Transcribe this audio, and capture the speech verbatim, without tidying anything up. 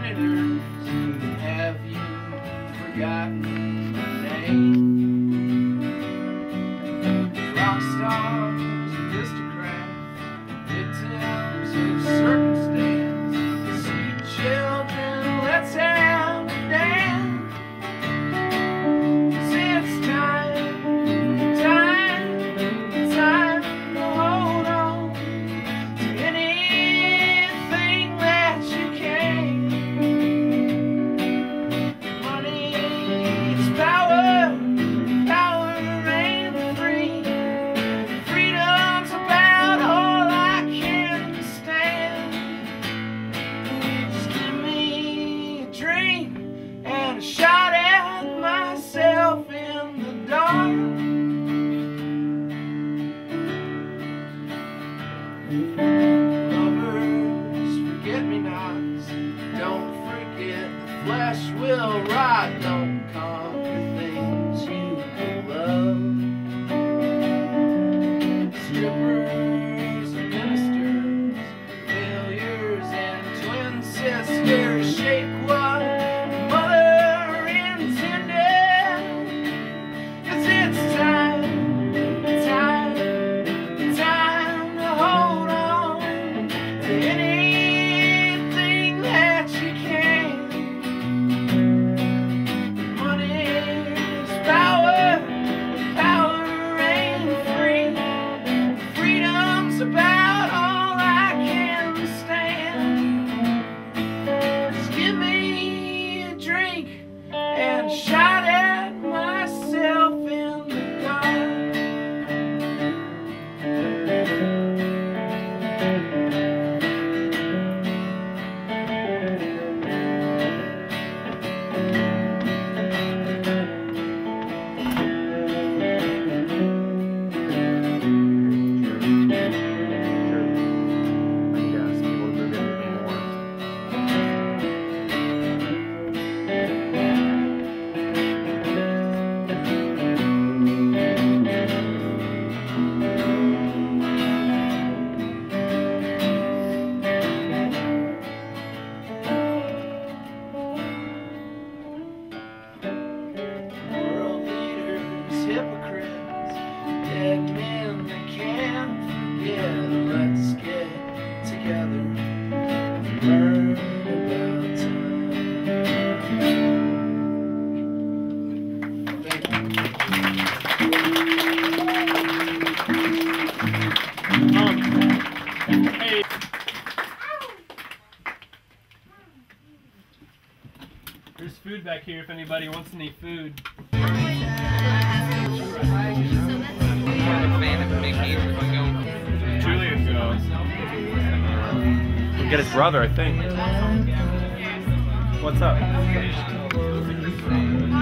traitors, have you forgotten my name? Rock stars, aristocrats, victims of circumstance, sweet children, let's have a dance. 'Cause it's time, time, time to hold on to anything that you can. Money is power, power to reign free. Freedom's about all I can stand. Just give me a drink and a shot at myself in the dark. Lovers, forget-me-nots, don't forget the flesh will rot. Don't conquer things you could love. Strippers and ministers, failures and twin sisters, shake what mother intended. 'Cause it's time, time, time to hold on to anything that you can. Money is power, power to reign free. Freedom's about all I can stand. Just give me a drink and a shot at myself in the dark. World leaders, hypocrites, dead men that can't forget. Let's get together and learn about time. Thank you. Um, hey. There's food back here if anybody wants any food. Julian goes. Get his brother, I think. What's up?